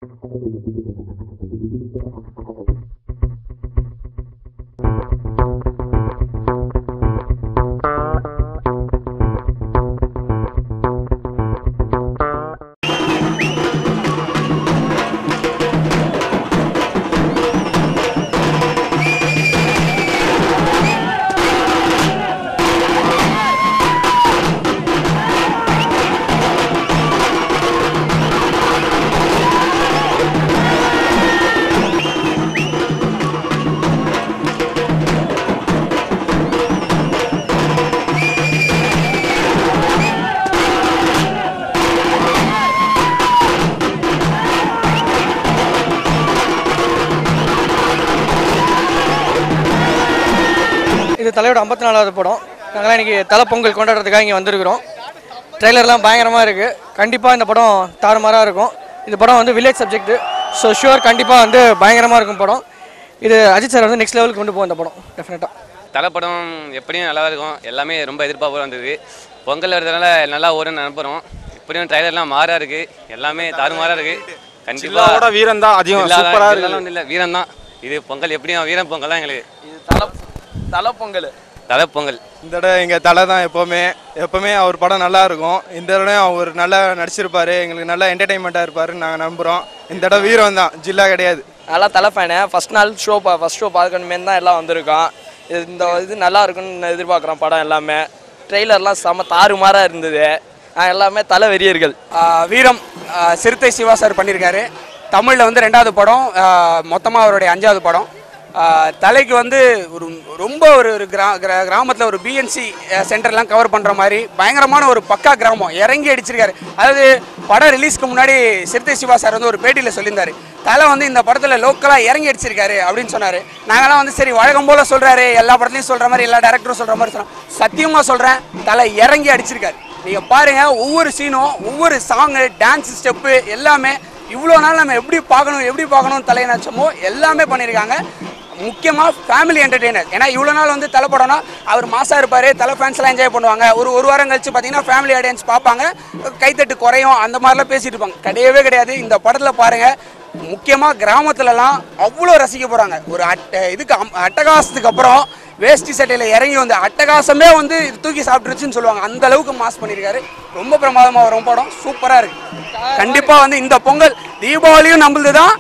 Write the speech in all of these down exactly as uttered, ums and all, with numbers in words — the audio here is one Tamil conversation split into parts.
இது தலையோட ஐம்பத்தி நாலாவது படம். நாங்களாம் இன்றைக்கி தலை பொங்கல் கொண்டாடுறதுக்காக இங்கே வந்திருக்கிறோம். ட்ரெய்லர்லாம் பயங்கரமாக இருக்குது. கண்டிப்பாக இந்த படம் தாறுமாறாக இருக்கும். இந்த படம் வந்து வில்லேஜ் சப்ஜெக்ட்டு. ஸோ ஷுவர் கண்டிப்பாக வந்து பயங்கரமாக இருக்கும் படம். இது அஜித் சார் வந்து நெக்ஸ்ட் லெவலுக்கு கொண்டு போகும் இந்த படம் டெஃபினட்டாக. தலை படம் எப்படியும் நல்லா இருக்கும். எல்லாமே ரொம்ப எதிர்பார்ப்பு வந்தது. பொங்கல் வரதுனால நல்லா ஓடுன்னு நினைப்போம். இப்படியும் ட்ரெய்லர்லாம் மாறாக இருக்குது. எல்லாமே தாறுமாறாக இருக்குது. கண்டிப்பாக வீரன் தான் அதிகம் இல்லை வீரன் தான். இது பொங்கல் எப்படியும் வீரன் பொங்கல் தான் எங்களுக்கு. இது தலை தலை பொங்கல் தலை பொங்கல். இந்த தடவை எங்கள் தலை தான் எப்போவுமே எப்போவுமே அவர் படம் நல்லா இருக்கும். இந்த தடவை அவர் நல்லா நடிச்சிருப்பார். எங்களுக்கு நல்லா என்டர்டைன்மெண்ட்டாக இருப்பாருன்னு நாங்கள் நம்புகிறோம். இந்த தடவை வீரம் தான், ஜில்லா கிடையாது. நல்லா தலை ஃபேனு. ஃபஸ்ட் நாள் ஷோ பா ஃபஸ்ட் ஷோ பார்க்கணுமே தான் எல்லாம் வந்திருக்கோம். இது இந்த இது நல்லா இருக்குன்னு எதிர்பார்க்குறோம். படம் எல்லாமே ட்ரெய்லர்லாம் செம்ம தாறுமாறாக இருந்தது. எல்லாமே தலை வெறியர்கள். வீரம் சிறுத்தை சிவா சார் பண்ணியிருக்காரு. தமிழில் வந்து ரெண்டாவது படம், மொத்தமாக அவருடைய அஞ்சாவது படம். தலைக்கு வந்து ஒரு ரொம்ப ஒரு ஒரு கிரா கிராமத்தில் ஒரு பிஎன்சி சென்டர்லாம் கவர் பண்ணுற மாதிரி பயங்கரமான ஒரு பக்கா கிராமம் இறங்கி அடிச்சிருக்காரு. அதாவது படம் ரிலீஸ்க்கு முன்னாடி சிறுத்தை சிவா சார் வந்து ஒரு பேட்டியில் சொல்லியிருந்தார், தலை வந்து இந்த படத்தில் லோக்கலாக இறங்கி அடிச்சிருக்காரு அப்படின்னு சொன்னார். நாங்களாம் வந்து சரி வழக்கம் போல் சொல்கிறாரு, எல்லா படத்துலையும் சொல்கிற மாதிரி எல்லா டேரக்டரும் சொல்கிற மாதிரி சொல்கிறோம். சத்தியமாக சொல்கிறேன், தலை இறங்கி அடிச்சிருக்காரு. நீங்கள் பாருங்கள், ஒவ்வொரு சீனும் ஒவ்வொரு சாங்கு டான்ஸ் ஸ்டெப்பு எல்லாமே இவ்வளோ நாள் நம்ம எப்படி பார்க்கணும் எப்படி பார்க்கணும் தலை நினச்சோமோ எல்லாமே பண்ணியிருக்காங்க. முக்கியமாக ஃபேமிலி என்டர்டெய்னர். ஏன்னா இவ்வளோ நாள் வந்து தலை படம்னா அவர் மாசாக இருப்பார், தலை ஃபேன்ஸ்லாம் என்ஜாய் பண்ணுவாங்க. ஒரு ஒரு வாரம் கழிச்சு பார்த்தீங்கன்னா ஃபேமிலி ஆடியன்ஸ் பார்ப்பாங்க, கைத்தட்டு குறையும், அந்த மாதிரிலாம் பேசிட்டு இருப்பாங்க. கிடையவே கிடையாது. இந்த படத்தில் பாருங்கள், முக்கியமாக கிராமத்துலலாம் அவ்வளோ ரசிக்க போகிறாங்க. ஒரு அட்ட இதுக்கு அட்டகாசத்துக்கு அப்புறம் வேஷ்டி சட்டையில் இறங்கி வந்து அட்டகாசமே வந்து இது தூக்கி சாப்பிட்டுருச்சுன்னு சொல்லுவாங்க. அந்த அளவுக்கு மாஸ் பண்ணியிருக்காரு. ரொம்ப பிரமாதமாக வரும் படம். சூப்பராக இருக்கு. கண்டிப்பாக வந்து இந்த பொங்கல் தீபாவளியும் நம்மளுது தான்.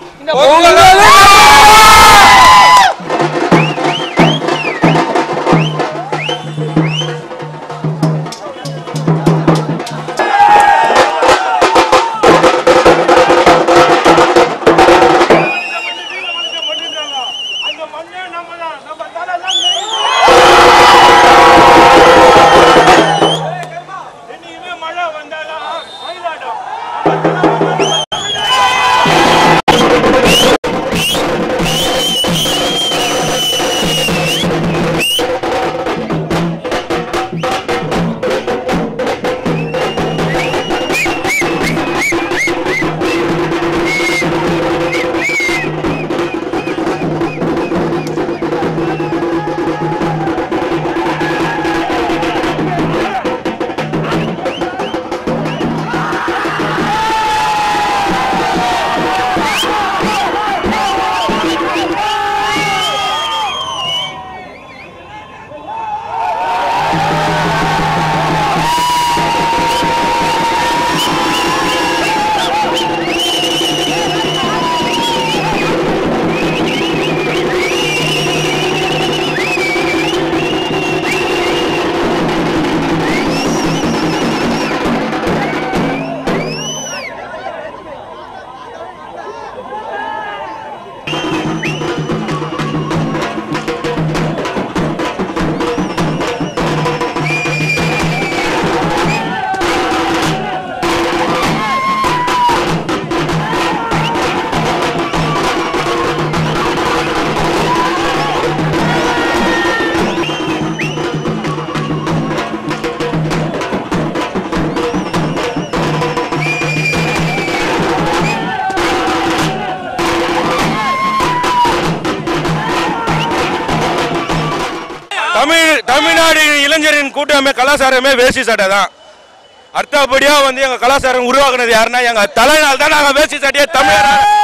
தமிழ்நாடு இளைஞரின் கூட்டமே கலாச்சாரமே வேஷ்டி சட்டை தான். அர்த்தப்படியா வந்து எங்க கலாச்சாரம் உருவாக்குனது யாருன்னா எங்க தலைநாள் தான். நாங்க வேஷ்டி சட்டையை தமிழ்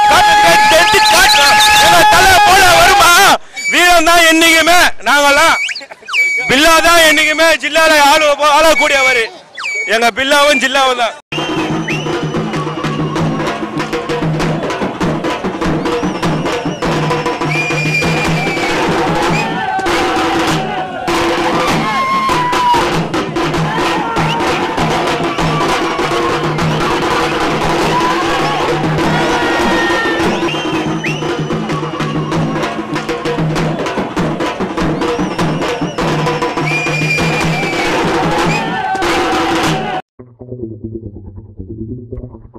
என்னைக்குமே நாங்கெல்லாம் பில்லா தான் என்னைக்குமே ஜில்லால ஆளு ஆளக்கூடியவர். எங்க பில்லாவும் ஜில்லாவும் தான். Thank you.